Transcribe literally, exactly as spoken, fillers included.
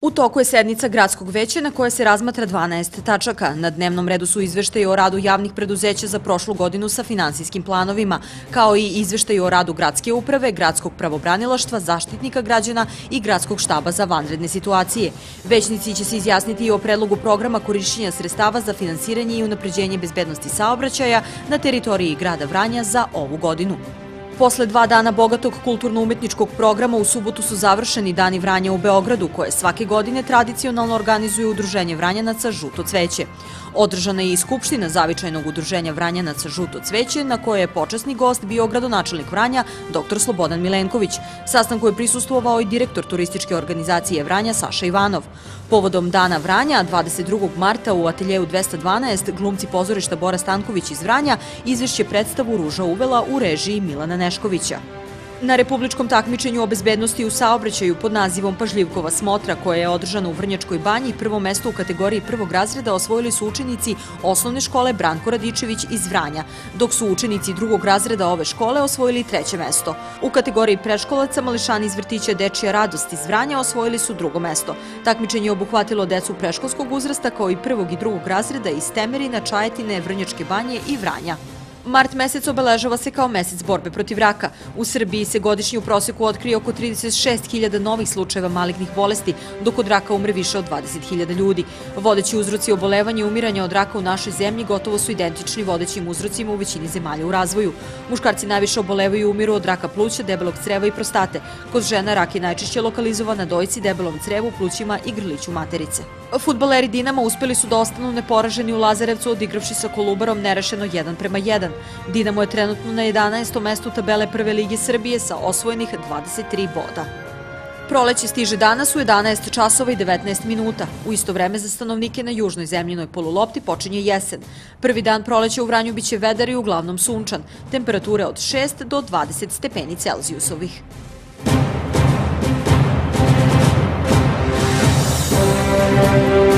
U toku je sednica Gradskog veća na kojoj se razmatra dvanaest tačaka. Na dnevnom redu su izveštaji o radu javnih preduzeća za prošlu godinu sa finansijskim planovima, kao i izveštaji o radu Gradske uprave, Gradskog pravobranilaštva, Zaštitnika građana i Gradskog štaba za vanredne situacije. Većnici će se izjasniti i o predlogu programa korišćenja sredstava za finansiranje i unapređenje bezbednosti saobraćaja na teritoriji grada Vranja za ovu godinu. Posle dva dana bogatog kulturno-umetničkog programa u subotu su završeni Dani Vranja u Beogradu, koje svake godine tradicionalno organizuje Udruženje Vranjanaca Žuto cveće. Održana je i Skupština Zavičajnog udruženja Vranjanaca Žuto cveće, na kojoj je počasni gost bio gradonačelnik Vranja, doktor Slobodan Milenković. Sastanku je prisustvovao i direktor turističke organizacije Vranja Saša Ivanov. Povodom Dana Vranja, dvadeset drugog marta u ateljeju dvesta dvanaest, glumci pozorišta Bora Stanković iz Vranja izvešće predstavu Ruža uvela u režiji Milana Neškovića. Na republičkom takmičenju o bezbednosti u saobraćaju pod nazivom Pažljivkova smotra, koja je održana u Vrnjačkoj banji, prvo mesto u kategoriji prvog razreda osvojili su učenici osnovne škole Branko Radičević iz Vranja, dok su učenici drugog razreda ove škole osvojili treće mesto. U kategoriji predškolaca mališani iz vrtića Dečija radost iz Vranja osvojili su drugo mesto. Takmičenje je obuhvatilo decu predškolskog uzrasta kao i prvog i drugog razreda iz Temerina, Čajetine, Vrnjačke banje i Vranja. Mart mesec obeležava se kao mesec borbe protiv raka. U Srbiji se godišnje u proseku otkrije oko trideset šest hiljada novih slučajeva malignih bolesti, dok od raka umre više od dvadeset hiljada ljudi. Vodeći uzroci obolevanja i umiranja od raka u našoj zemlji gotovo su identični vodećim uzrocima u većini zemalja u razvoju. Muškarci najviše obolevaju i umiru od raka pluća, debelog creva i prostate. Kod žena rak je najčešće lokalizovan na dojci, debelom crevu, plućima i grliću materice. Fudbaleri Dinama uspeli su da ostanu neporaženi u Lazarevcu, odigravši sa Kolubarom nerešeno jedan prema jedan. Dinamo je trenutno na jedanaestom mestu tabele Prve lige Srbije sa osvojenih dvadeset tri boda. Proleće stiže danas u jedanaest časova i devetnaest minuta. U isto vreme za stanovnike na južnoj zemljinoj polulopti počinje jesen. Prvi dan proleća u Vranju biće vedar i uglavnom sunčan. Temperature od šest do dvadeset stepeni Celzijusovih. Thank you.